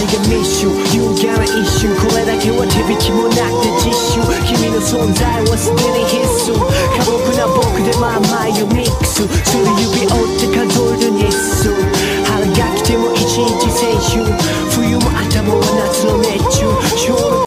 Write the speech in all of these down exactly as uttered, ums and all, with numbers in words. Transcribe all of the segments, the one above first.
がミッシュ勇気ある一瞬これだけは手引きもなくて実習君の存在はすでに必須過酷な僕でまあまあよミックスする指折って数える日数春が来ても一日先週冬も頭は夏の熱中症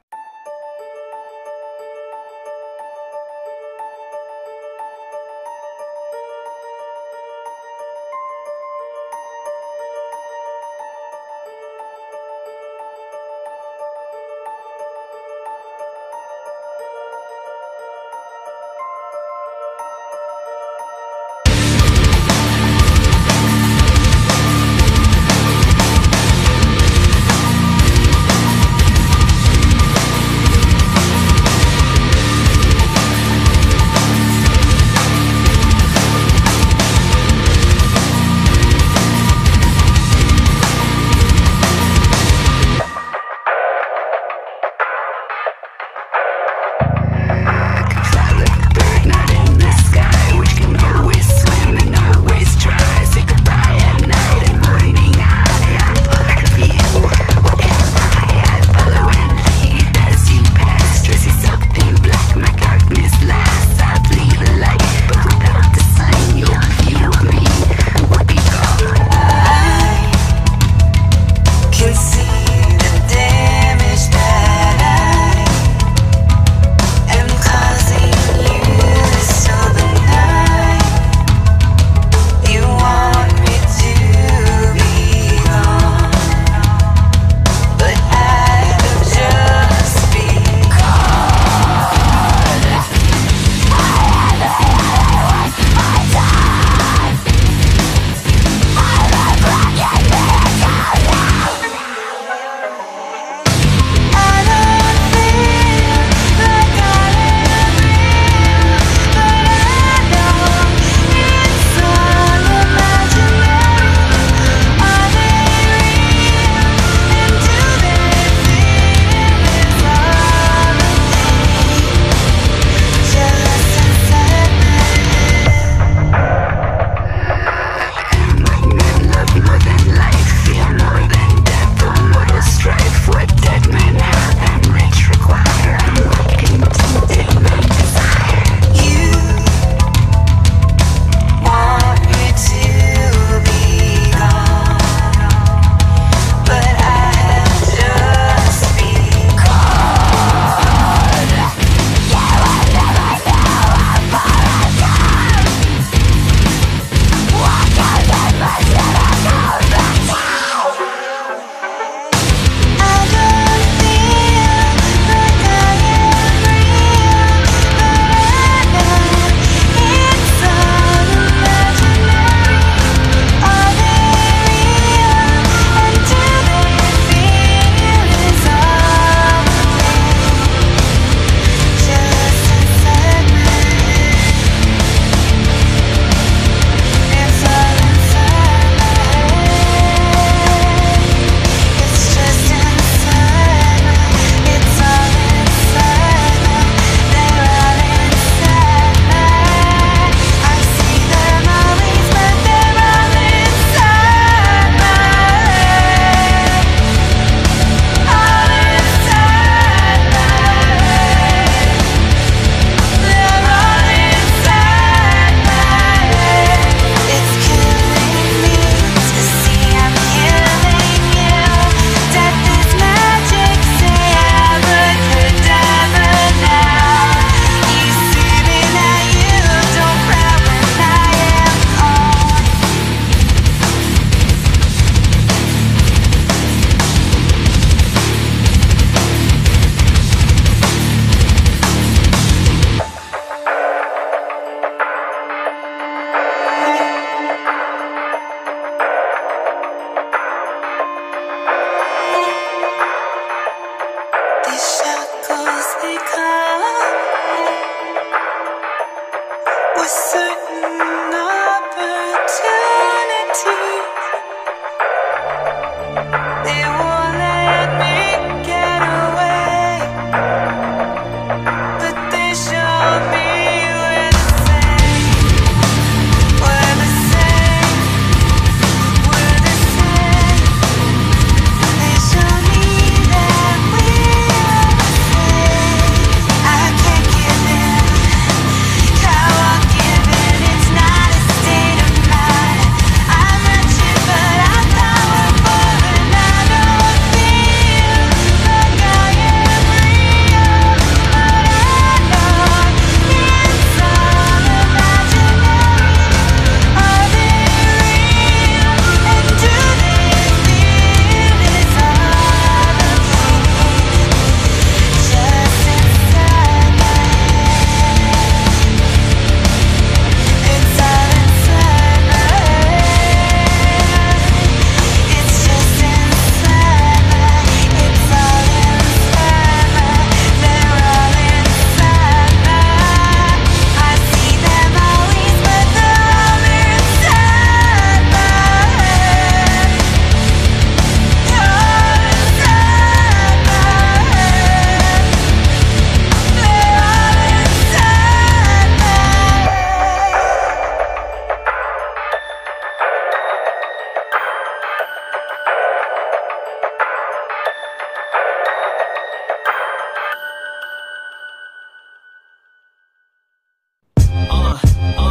uh, uh.